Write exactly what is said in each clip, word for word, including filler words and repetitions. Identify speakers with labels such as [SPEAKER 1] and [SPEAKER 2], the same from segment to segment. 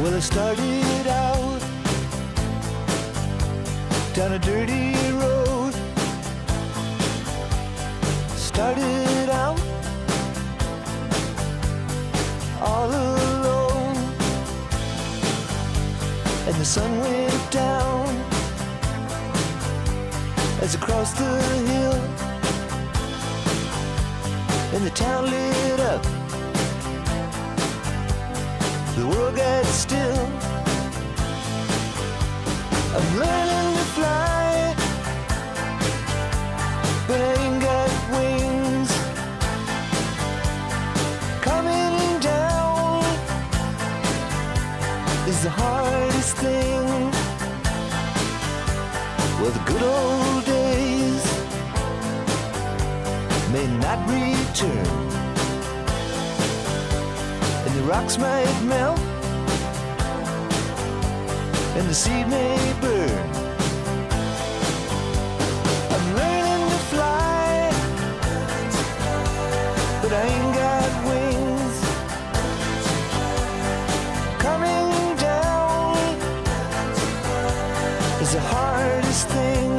[SPEAKER 1] Well, I started out down a dirty road. Started out all alone, and the sun went down as I crossed the hill, and the town lit up. The world got still. I'm learning to fly, but I ain't got wings. Coming down is the hardest thing. Well, the good old days may not return, and the rocks might melt, and the sea may burn. I'm learning to fly, but I ain't got wings. Coming down is the hardest thing.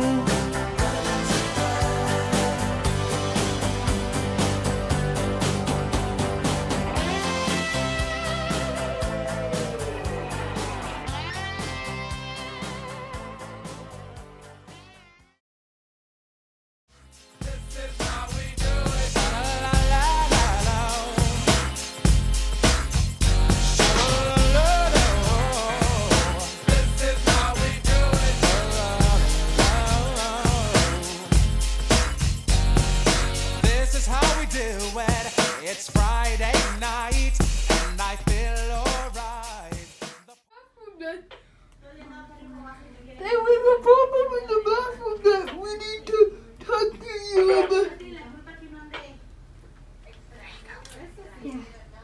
[SPEAKER 2] It's Friday night and I feel alright.
[SPEAKER 3] There was a problem in the bathroom that we need to talk to you about. Yeah.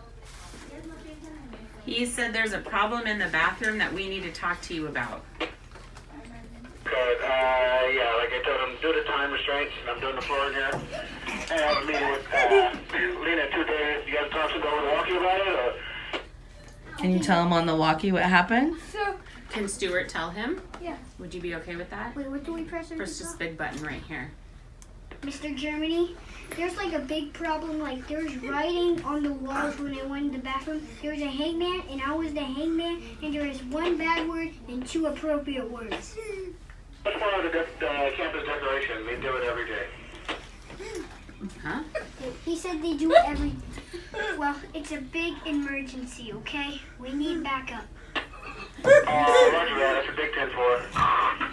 [SPEAKER 4] He said there's a problem in the bathroom that we need to talk to you about.
[SPEAKER 5] Good. Uh, yeah, like I told him, due to time restraints, I'm doing the floor in here. And I have a meeting with uh, Lena in two days. You guys talk to go with Walkie about it, or?
[SPEAKER 6] Can you tell him on the walkie what happened?
[SPEAKER 3] So,
[SPEAKER 4] Can Stuart tell him?
[SPEAKER 3] yeah.
[SPEAKER 4] Would you be okay with that?
[SPEAKER 7] Wait, what do we press?
[SPEAKER 4] Press this big button right here.
[SPEAKER 7] Mister Germany, there's like a big problem. Like there's writing on the walls when I went in the bathroom. There was a hangman, and I was the hangman, and there was one bad word and two appropriate words.
[SPEAKER 5] That's part of the uh, campus decoration. We do it every day.
[SPEAKER 4] Huh?
[SPEAKER 7] He said they do it every. Well, it's a big emergency. Okay, we need backup.
[SPEAKER 5] Uh, roger that. That's a big ten four.